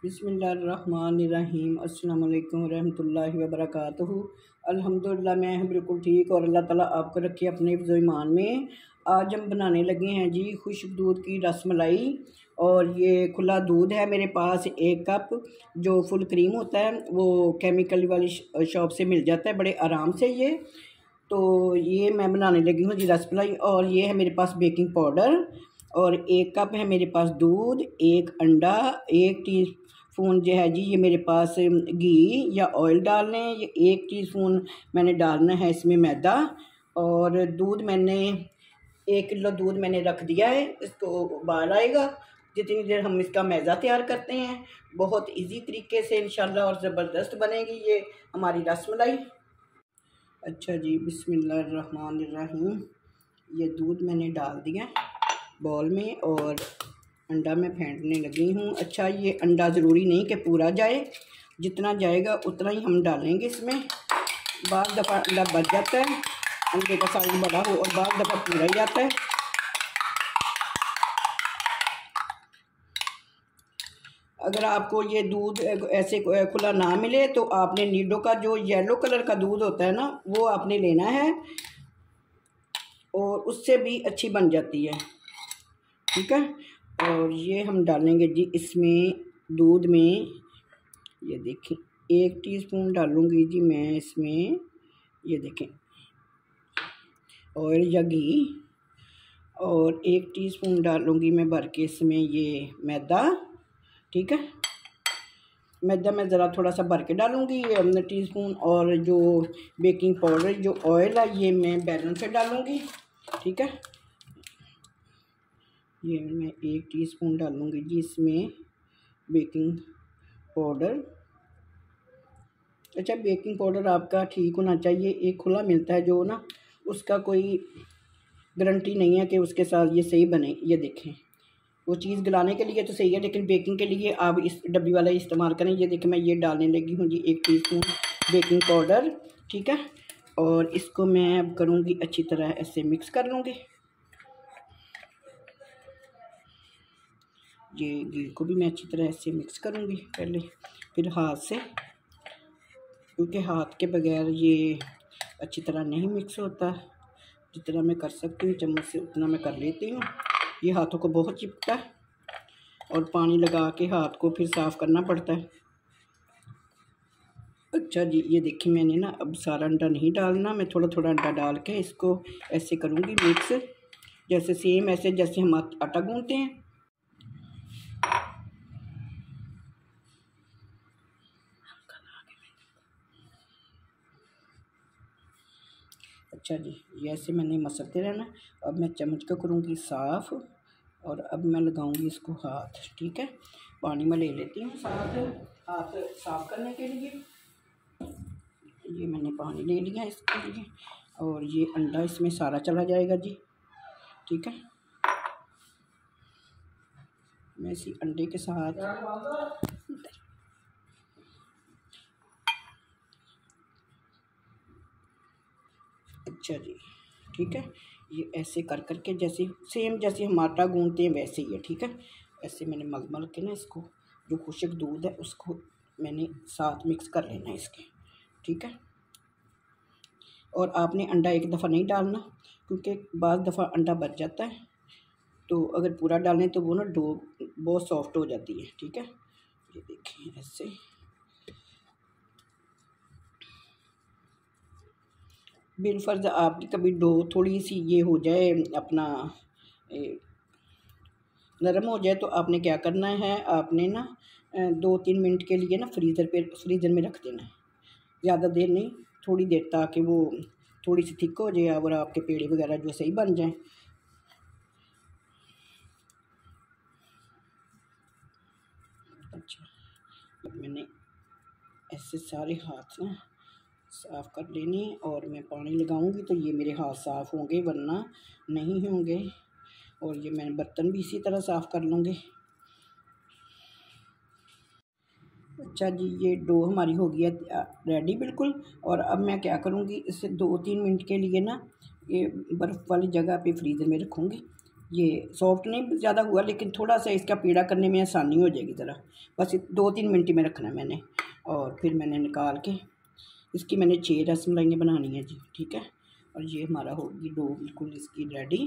बिस्मिल्लाहिर्रहमानिर्रहीम अस्सलाम वालेकुम रहमतुल्लाहि व बरकातुहू। अल्हम्दुलिल्लाह मैं बिल्कुल ठीक और अल्लाह ताला आपको रखे अपने हिफ्ज़ ईमान में। आज हम बनाने लगे हैं जी खुश्क दूध की रसमलाई। और ये खुला दूध है मेरे पास 1 कप। जो फुल क्रीम होता है वो केमिकल वाली शॉप से मिल जाता है बड़े आराम से। ये तो ये मैं बनाने लगी हूँ जी रसमलाई। और ये है मेरे पास बेकिंग पाउडर और 1 कप है मेरे पास दूध, 1 अंडा, 1 टीस्पून जो है जी ये मेरे पास घी या ऑयल डाल लें। ये 1 टीस्पून मैंने डालना है इसमें मैदा। और दूध मैंने 1 किलो दूध मैंने रख दिया है, इसको उबाल आएगा जितनी देर हम इसका मैदा तैयार करते हैं। बहुत इजी तरीके से इंशाल्लाह और ज़बरदस्त बनेगी ये हमारी रसमलाई। अच्छा जी, बिस्मिल्लाहिर्रहमानिर्रहीम। ये दूध मैंने डाल दिया बॉल में और अंडा मैं फेंटने लगी हूँ। अच्छा, ये अंडा ज़रूरी नहीं कि पूरा जाए, जितना जाएगा उतना ही हम डालेंगे इसमें। बाज़ दफ़ा अंडा बच जाता है, अंडे का साइज़ बड़ा हो, और बाज़ दफ़ा पूरा ही आता है। अगर आपको ये दूध ऐसे खुला ना मिले तो आपने नीडो का जो येलो कलर का दूध होता है ना, वो आपने लेना है और उससे भी अच्छी बन जाती है, ठीक है। और ये हम डालेंगे जी इसमें दूध में, ये देखें 1 टीस्पून डालूँगी जी मैं इसमें। ये देखें ऑयल या घी, और 1 टीस्पून डालूँगी मैं भर के इसमें ये मैदा, ठीक है। मैदा मैं ज़रा थोड़ा सा भर के डालूँगी ये टीस्पून। और जो बेकिंग पाउडर जो ऑयल है ये मैं बैलेंस से डालूँगी, ठीक है। ये मैं 1 टीस्पून डालूँगी जी इसमें बेकिंग पाउडर। अच्छा, बेकिंग पाउडर आपका ठीक होना चाहिए। एक खुला मिलता है जो ना, उसका कोई गारंटी नहीं है कि उसके साथ ये सही बने। ये देखें, वो चीज़ गलाने के लिए तो सही है, लेकिन बेकिंग के लिए आप इस डब्बी वाला इस्तेमाल करें। ये देखें मैं ये डालने लगी हूँ जी 1 टीस्पून बेकिंग पाउडर, ठीक है। और इसको मैं अब करूँगी अच्छी तरह ऐसे मिक्स कर लूँगी। ये घी को भी मैं अच्छी तरह ऐसे मिक्स करूँगी पहले, फिर हाथ से, क्योंकि हाथ के बगैर ये अच्छी तरह नहीं मिक्स होता। जितना मैं कर सकती हूँ चम्मच से उतना मैं कर लेती हूँ। ये हाथों को बहुत चिपकता है और पानी लगा के हाथ को फिर साफ़ करना पड़ता है। अच्छा जी, ये देखिए मैंने ना अब सारा अंडा नहीं डालना, मैं थोड़ा थोड़ा अंडा डाल के इसको ऐसे करूँगी मिक्स, जैसे सेम ऐसे जैसे हम आटा गूँथते हैं। अच्छा जी, ये ऐसे मैंने मसलते रहना। अब मैं चम्मच का करूँगी साफ़ और अब मैं लगाऊंगी इसको हाथ, ठीक है। पानी में ले लेती हूँ साथ हाथ साफ़ करने के लिए। ये मैंने पानी ले लिया इसके लिए, और ये अंडा इसमें सारा चला जाएगा जी, ठीक है। मैं इसी अंडे के साथ अच्छा जी, ठीक है। ये ऐसे कर करके जैसे सेम जैसे हम आटा गूँथते हैं वैसे ही है, ठीक है। ऐसे मैंने मल मल के ना इसको, जो खुश्क दूध है उसको मैंने साथ मिक्स कर लेना है इसके, ठीक है। और आपने अंडा एक दफ़ा नहीं डालना, क्योंकि बाज़ दफ़ा अंडा बच जाता है, तो अगर पूरा डालें तो वो ना डो बहुत सॉफ्ट हो जाती है, ठीक है। ये देखिए ऐसे बिलफ़र्ज़ आपकी कभी डो थोड़ी सी ये हो जाए अपना नरम हो जाए, तो आपने क्या करना है, आपने ना 2-3 मिनट के लिए ना फ्रीज़र में रख देना है। ज़्यादा देर नहीं, थोड़ी देर, ताकि वो थोड़ी सी थिक हो जाए और आपके पेड़े वगैरह जो सही बन जाएं। अच्छा, मैंने ऐसे सारे हाथ ना साफ़ कर लेने, और मैं पानी लगाऊंगी तो ये मेरे हाथ साफ़ होंगे, वरना नहीं होंगे। और ये मैं बर्तन भी इसी तरह साफ़ कर लूँगी। अच्छा जी, ये डो हमारी हो गई है रेडी बिल्कुल। और अब मैं क्या करूँगी, इसे 2-3 मिनट के लिए ना ये बर्फ़ वाली जगह पे फ्रीज़र में रखूँगी, ये सॉफ्ट नहीं ज़्यादा हुआ, लेकिन थोड़ा सा इसका पेड़ा करने में आसानी हो जाएगी ज़रा। बस 2-3 मिनट में रखना है मैंने, और फिर मैंने निकाल के इसकी मैंने 6 रसमलाइयाँ बनानी है जी, ठीक है। और ये हमारा होगी डो बिल्कुल इसकी रेडी।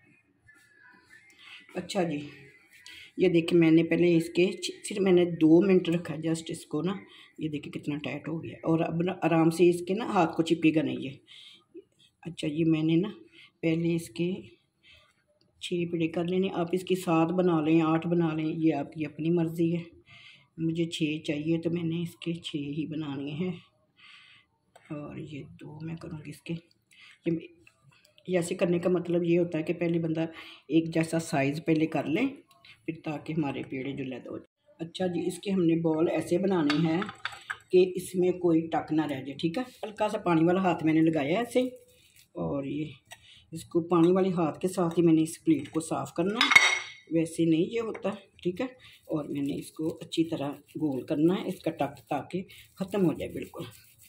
अच्छा जी, ये देखिए मैंने पहले इसके सिर्फ मैंने 2 मिनट रखा है जस्ट इसको ना। ये देखिए कितना टाइट हो गया, और अब ना आराम से इसके ना हाथ को चिपकेगा नहीं ये। अच्छा ये मैंने ना पहले इसके 6 पेड़े कर लेने, आप इसकी 7 बना लें 8 बना लें, ये आपकी अपनी मर्ज़ी है। मुझे 6 चाहिए तो मैंने इसके 6 ही बनाने हैं। और ये 2 मैं करूँगी इसके। ये ऐसे करने का मतलब ये होता है कि पहले बंदा एक जैसा साइज़ पहले कर लें, फिर ताकि हमारे पेड़े जो लैदा हो जाए। अच्छा जी, इसके हमने बॉल ऐसे बनाने हैं कि इसमें कोई टक ना रह जाए, ठीक है। हल्का सा पानी वाला हाथ मैंने लगाया है ऐसे, और ये इसको पानी वाले हाथ के साथ ही मैंने इस प्लेट को साफ़ करना है, वैसे नहीं ये होता, ठीक है। और मैंने इसको अच्छी तरह गोल करना है इसका टक, ताकि ख़त्म हो जाए बिल्कुल।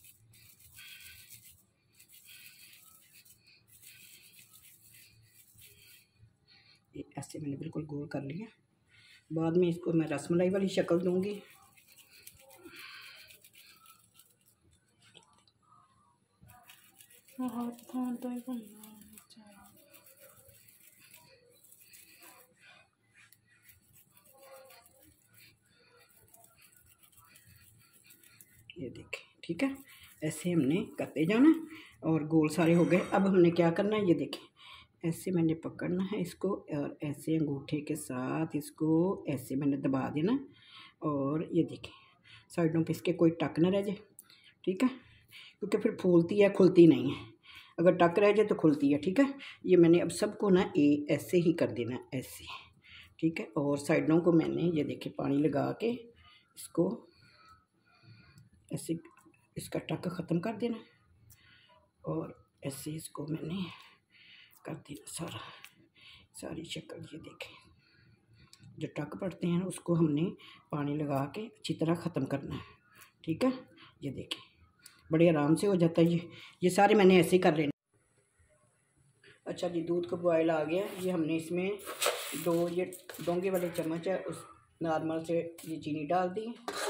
ऐसे मैंने बिल्कुल गोल कर लिया। बाद में इसको मैं रसमलाई वाली शक्ल दूंगी। ये देखें, ठीक है, ऐसे हमने करते जाना, और गोल सारे हो गए। अब हमने क्या करना है, ये देखें ऐसे मैंने पकड़ना है इसको, और ऐसे अंगूठे के साथ इसको ऐसे मैंने दबा देना, और ये देखें साइडों पे इसके कोई टक ना रह जाए, ठीक है, क्योंकि फिर फूलती है खुलती नहीं है। अगर टक रह जाए तो खुलती है, ठीक है। ये मैंने अब सबको ना ऐसे ही कर देना ऐसे, ठीक है। और साइडों को मैंने ये देखिए पानी लगा के इसको ऐसे इसका टक ख़त्म कर देना, और ऐसे इसको मैंने कर देना सारी शक्ल। ये देखें जो टक पड़ते हैं उसको हमने पानी लगा के अच्छी तरह ख़त्म करना है, ठीक है। ये देखें बड़े आराम से हो जाता है ये सारे मैंने ऐसे ही कर लेने। अच्छा जी, दूध का बॉयल आ गया। ये हमने इसमें 2 ये डोंगे वाले चम्मच है उस नॉर्मल से ये चीनी डाल दी,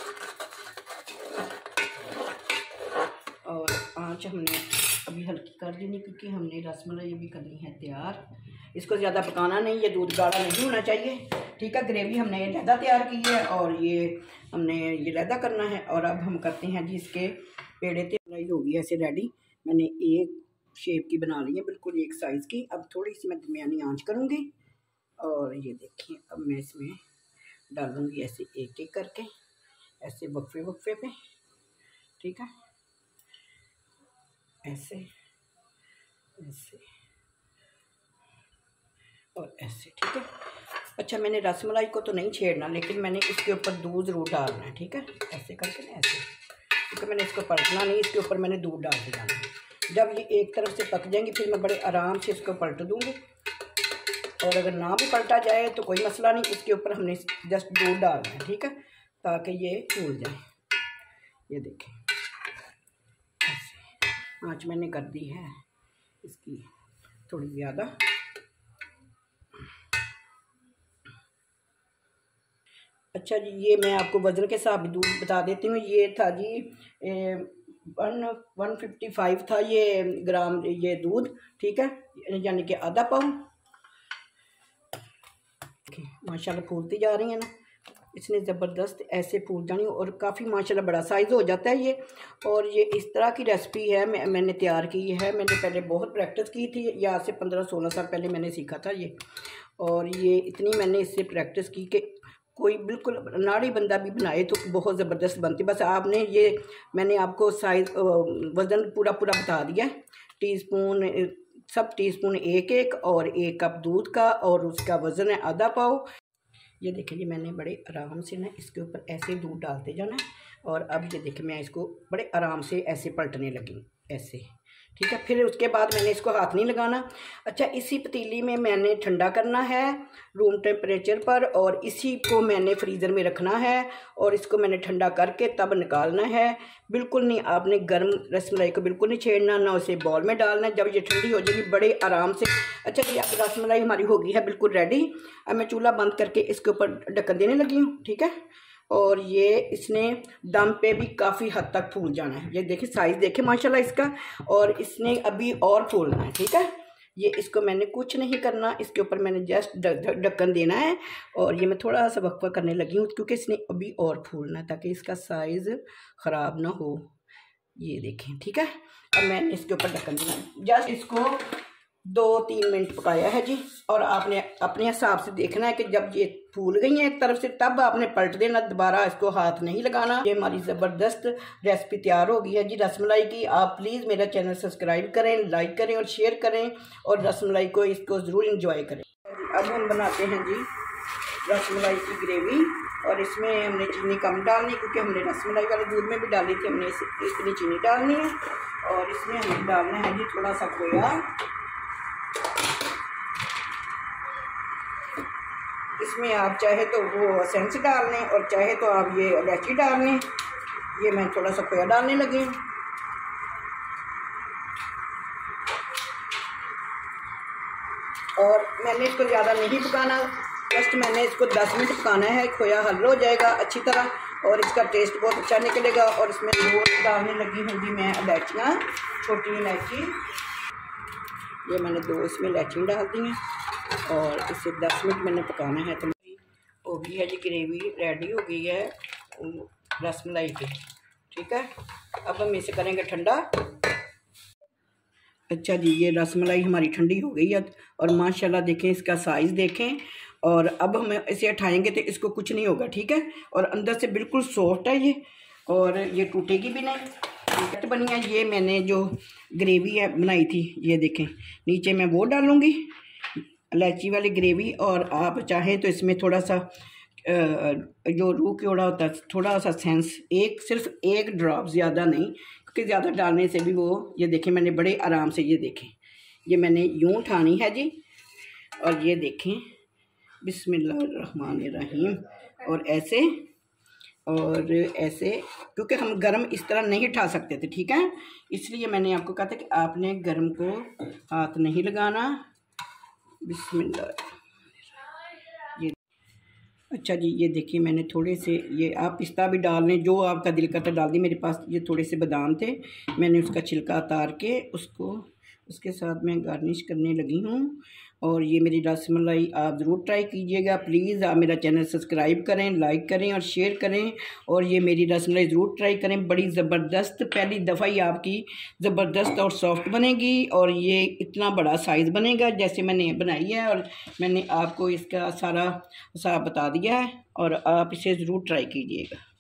और आँच हमने अभी हल्की कर देनी, क्योंकि हमने रसमलाई भी करनी है तैयार। इसको ज़्यादा पकाना नहीं, ये दूध गाढ़ा नहीं होना चाहिए, ठीक है। ग्रेवी हमने लैदा तैयार की है, और ये हमने ये लैदा करना है। और अब हम करते हैं जी इसके पेड़े। तैयार होगी ऐसे रेडी। मैंने एक शेप की बना ली है, बिल्कुल एक साइज़ की। अब थोड़ी सी मैं दरमियानी आंच करूँगी, और ये देखिए अब मैं इसमें डालूँगी ऐसे एक एक करके, ऐसे वक्फे वक्फे पे, ठीक है, ऐसे ऐसे और ऐसे, ठीक है। अच्छा मैंने रसमलाई को तो नहीं छेड़ना, लेकिन मैंने इसके ऊपर दूध ज़रूर डालना है, ठीक है, ऐसे करके ना ऐसे, क्योंकि मैंने इसको पलटना नहीं, इसके ऊपर मैंने दूध डाल के जाना है। जब ये एक तरफ से पक जाएंगी फिर मैं बड़े आराम से इसको पलट दूँगी, और अगर ना भी पलटा जाए तो कोई मसला नहीं, इसके ऊपर हमने जस्ट दूध डालना है, ठीक है, ताकि ये फूल जाए। ये देखें ऐसे आँच मैंने कर दी है इसकी थोड़ी ज़्यादा। अच्छा जी, ये मैं आपको वज़न के हिसाब दूध बता देती हूँ। ये था जी 155 था ये ग्राम ये दूध, ठीक है, यानी कि आधा पाउंड। माशाल्लाह फूलती जा रही है ना, इसने ज़बरदस्त ऐसे फूल जानी, और काफ़ी माशाल्लाह बड़ा साइज़ हो जाता है ये। और ये इस तरह की रेसिपी है मैंने तैयार की है। मैंने पहले बहुत प्रैक्टिस की थी, या से 15-16 साल पहले मैंने सीखा था ये, और ये इतनी मैंने इससे प्रैक्टिस की कि कोई बिल्कुल नाड़ी बंदा भी बनाए तो बहुत ज़बरदस्त बनती। बस आपने ये मैंने आपको साइज़ वज़न पूरा बता दिया है। टीस्पून सब टीस्पून एक एक, और 1 कप दूध का, और उसका वज़न है आधा पाव। ये देखिए जी मैंने बड़े आराम से ना इसके ऊपर ऐसे दूध डालते जाना है, और अब ये देखिए मैं इसको बड़े आराम से ऐसे पलटने लगी ऐसे, ठीक है। फिर उसके बाद मैंने इसको हाथ नहीं लगाना। अच्छा, इसी पतीली में मैंने ठंडा करना है रूम टेम्परेचर पर, और इसी को मैंने फ्रीज़र में रखना है और इसको मैंने ठंडा करके तब निकालना है। बिल्कुल नहीं, आपने गर्म रसमलाई को बिल्कुल नहीं छेड़ना, ना उसे बॉल में डालना है। जब ये ठंडी हो जाएगी बड़े आराम से। अच्छा जी, अब रसमलाई हमारी हो गई है बिल्कुल रेडी। अब मैं चूल्हा बंद करके इसके ऊपर ढक्कन देने लगी हूँ। ठीक है, और ये इसने दम पे भी काफ़ी हद तक फूल जाना है। ये देखिए साइज़ देखें माशाल्लाह इसका, और इसने अभी और फूलना है। ठीक है, ये इसको मैंने कुछ नहीं करना, इसके ऊपर मैंने जस्ट ढक्कन देना है। और ये मैं थोड़ा सा वक्फा करने लगी हूँ क्योंकि इसने अभी और फूलना है ताकि इसका साइज़ ख़राब ना हो। ये देखें, ठीक है। अब मैंने इसके ऊपर ढक्कन देना है, जस्ट इसको 2-3 मिनट पकाया है जी। और आपने अपने हिसाब से देखना है कि जब ये फूल गई हैं एक तरफ से तब आपने पलट देना, दोबारा इसको हाथ नहीं लगाना। ये हमारी ज़बरदस्त रेसिपी तैयार हो गई है जी रसमलाई की। आप प्लीज़ मेरा चैनल सब्सक्राइब करें, लाइक करें और शेयर करें, और रसमलाई को इसको ज़रूर इंजॉय करें। अब हम बनाते हैं जी रसमलाई की ग्रेवी, और इसमें हमने चीनी कम डालनी क्योंकि हमने रसमलाई वाले दूध में भी डाली थी, हमने इतनी चीनी डालनी है। और इसमें हमें डालना है जी थोड़ा सा खोया। इसमें आप चाहे तो वो एसेंस डाल लें और चाहे तो आप ये इलायची डाल लें। ये मैं थोड़ा सा खोया डालने लगी हूँ। और मैंने इसको ज़्यादा नहीं पकाना, जस्ट मैंने इसको 10 मिनट पकाना है। खोया हल हो जाएगा अच्छी तरह और इसका टेस्ट बहुत अच्छा निकलेगा। और इसमें दो डालने लगी हूँ जी मैं इलायचियाँ, छोटी इलायची। ये मैंने 2 इसमें इलायची डाल दी हैं और इसे 10 मिनट मैंने पकाना है। तो हो गई है जी ग्रेवी, रेडी हो गई है रसमलाई की। ठीक है, अब हम इसे करेंगे ठंडा। अच्छा जी, ये रसमलाई हमारी ठंडी हो गई है और माशाल्लाह देखें इसका साइज़ देखें। और अब हम इसे उठाएंगे तो इसको कुछ नहीं होगा। ठीक है, और अंदर से बिल्कुल सॉफ्ट है ये, और ये टूटेगी भी नहीं। बनी है ये मैंने जो ग्रेवी है बनाई थी, ये देखें नीचे मैं वो डालूँगी इलायची वाली ग्रेवी। और आप चाहें तो इसमें थोड़ा सा जो रूह क्योड़ा होता है थोड़ा सा सेंस, सिर्फ एक ड्रॉप, ज़्यादा नहीं क्योंकि ज़्यादा डालने से भी वो, ये देखें मैंने बड़े आराम से, ये देखें ये मैंने यूँ उठानी है जी। और ये देखें बिस्मिल्लाहिर्रहमानिर्रहीम, और ऐसे और ऐसे, क्योंकि हम गरम इस तरह नहीं उठा सकते थे। ठीक है, इसलिए मैंने आपको कहा था कि आपने गरम को हाथ नहीं लगाना। बिस्मिल्लाह। ये अच्छा जी, ये देखिए मैंने थोड़े से, ये आप पिस्ता भी डाल लें, जो आपका दिल करता डाल दी। मेरे पास ये थोड़े से बादाम थे, मैंने उसका छिलका उतार के उसको उसके साथ मैं गार्निश करने लगी हूँ। और ये मेरी रसमलाई आप ज़रूर ट्राई कीजिएगा। प्लीज़ आप मेरा चैनल सब्सक्राइब करें, लाइक करें और शेयर करें, और ये मेरी रसमलाई ज़रूर ट्राई करें। बड़ी ज़बरदस्त, पहली दफ़ा ही आपकी ज़बरदस्त और सॉफ्ट बनेगी, और ये इतना बड़ा साइज़ बनेगा जैसे मैंने बनाई है। और मैंने आपको इसका सारा हिसाब बता दिया है, और आप इसे ज़रूर ट्राई कीजिएगा।